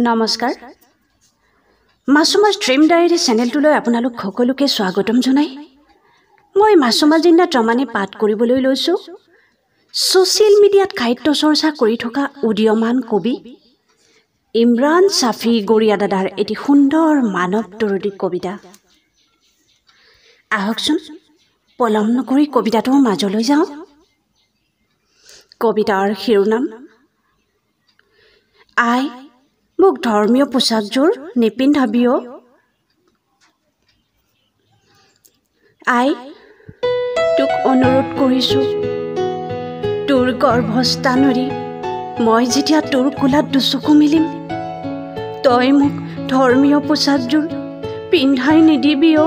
নমস্কাৰ মাছুমাৰ dream diary চেনেলটোলৈ আপোনালোক সকলোকে স্বাগতম জনাই মই মাছুমা জিন্না ট্ৰমানে পাঠ কৰিবলৈ লৈছোঁ ছ'চিয়েল মিডিয়াত সাহিত্য চৰ্চা কৰি থকা উদীয়মান কবি ইমৰান ছাফি গৰিয়া দাদাৰ এটি সুন্দৰ মানৱ দৰদী কবিতা আহকচোন পলম নকৰি কবিতাটোৰ মাজলৈ যাওঁ কবিতাৰ শিৰোনাম আই মোক ধৰ্মীয় পোছাকযোৰ নিপিন্ধাবিও আই তোক অনুৰোধ কৰিছোঁ তোৰ গৰ্ভস্থানৰি মই যেতিয়া তোৰ কোলাত দুচকু মেলিম তই মোক ধৰ্মীয় পোছাকযোৰ পিন্ধাই নিদিবিও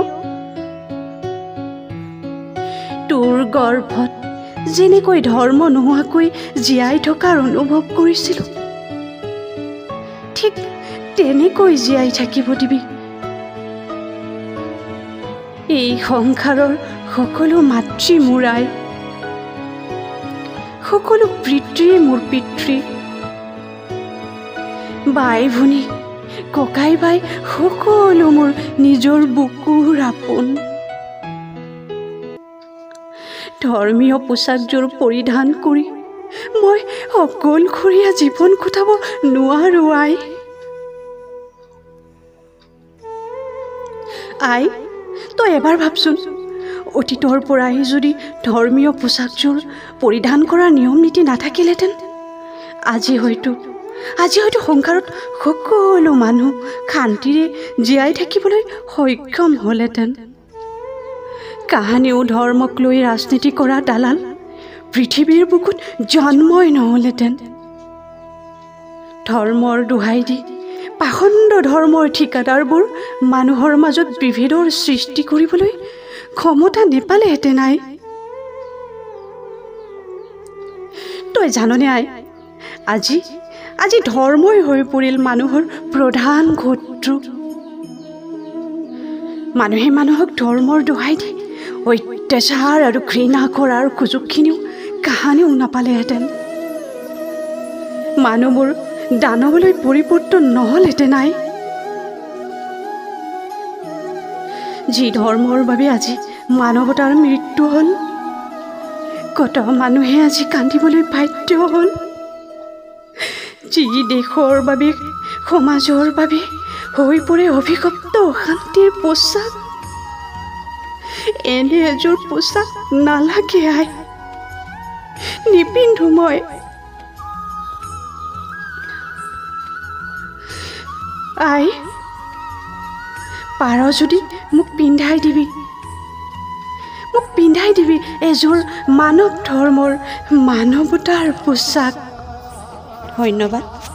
তোৰ গৰ্ভত যেনেকৈ ধৰ্ম নোহোৱাকৈ জীয়াই থকাৰ অনুভৱ কৰিছিলোঁ ঠিক তেনেকৈ জীয়াই থাকিব দিবি এই সংসাৰৰ সকলো মাতৃ মোৰ আই সকলো পিতৃয়ে মোৰ পিতৃ বাই ভনী ককাই বাই সকলো মোৰ নিজৰ বুকুৰ আপোন ধৰ্মীয় পোছাকযোৰ পৰিধান কৰি মই অকলশৰীয়া জীৱন কটাব নোৱাৰো আই তই এবাৰ ভাবচোন অতীতৰ পৰাই যদি ধৰ্মীয় পোছাকযোৰ পৰিধান কৰাৰ নিয়ম নীতি নাথাকিলেহেঁতেন আজি হয়তো সংসাৰত সকলো মানুহ শান্তিৰে জীয়াই থাকিবলৈ সক্ষম হ'লহেঁতেন কাহানিও ধৰ্মক লৈ ৰাজনীতি কৰা দালাল পৃথিৱীৰ বুকুত জন্মই নহ'লহেঁতেন ধৰ্মৰ দোহাই দি পাখণ্ড ধৰ্মৰ ঠিকাদাৰবোৰ মানুহৰ মাজত বিভেদৰ সৃষ্টি কৰিবলৈ ক্ষমতা নেপালেহেঁতেন আই তই জাননে আই আজি ধৰ্মই হৈ পৰিল মানুহৰ প্ৰধান শত্ৰু মানুহে মানুহক ধৰ্মৰ দোহাই দি অত্যাচাৰ আৰু ঘৃণা কৰাৰ সুযোগখিনিও কাহানিও নাপালেহেঁতেন মানুহবোৰ দানৱলৈ পৰিৱৰ্তন নহ'লহেঁতেন নাই যি ধৰ্মৰ বাবে আজি মানৱতাৰ মৃত্যু হ'ল কত মানুহে আজি কান্দিবলৈ বাধ্য হ'ল যি দেশৰ বাবে সমাজৰ বাবে হৈ পৰে অভিশপ্ত অশান্তিৰ পোছাক এনে এযোৰ পোছাক নালাগে আই নিপিন্ধো মই আই পাৰ যদি মোক পিন্ধাই দিবি এযোৰ মানৱ ধৰ্মৰ মানৱতাৰ পোছাক ধন্যবাদ